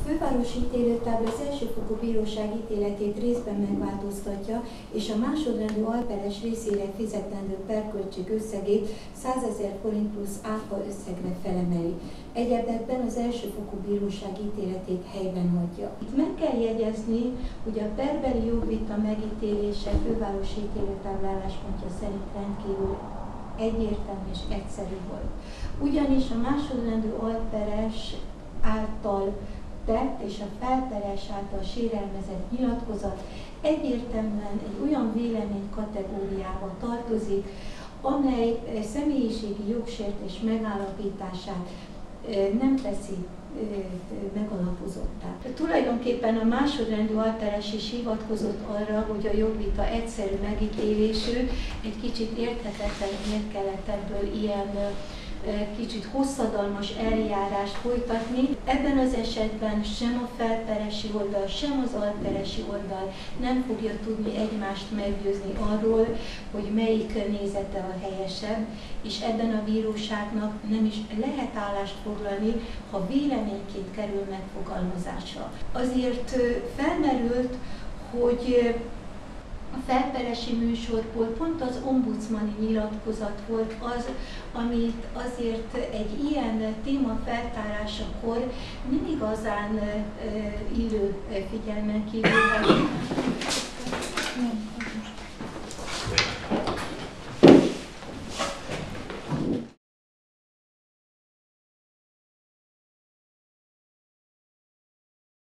fővárosi ítélőtábla az elsőfokú bíróság ítéletét részben megváltoztatja, és a másodrendű alperes részére fizetendő perköltség összegét 100 000 forint plusz áfa összegre felemeli. Egyebekben az elsőfokú bíróság ítéletét helyben hagyja. Itt meg kell jegyezni, hogy a perbeli jogvita megítélése fővárosi ítélőtábla álláspontja szerint rendkívül egyértelmű és egyszerű volt. Ugyanis a másodrendű alperes által tett és a felperes által sérelmezett nyilatkozat egyértelműen egy olyan vélemény kategóriába tartozik, amely személyiségi jogsértés megállapítását nem teszi megalapozottá. Tulajdonképpen a másodrendű alperes is hivatkozott arra, hogy a jogvita egyszerű megítélésű, egy kicsit érthetetlen, miért kellett ebből ilyen kicsit hosszadalmas eljárást folytatni. Ebben az esetben sem a felperesi oldal, sem az alperesi oldal nem fogja tudni egymást meggyőzni arról, hogy melyik nézete a helyesebb, és ebben a bíróságnak nem is lehet állást foglalni, ha véleményként kerül megfogalmazásra. Azért felmerült, hogy a felperesi műsorból pont az ombudsmani nyilatkozat volt az, amit azért egy ilyen téma feltárásakor nem igazán illő figyelmen kívül hagyni,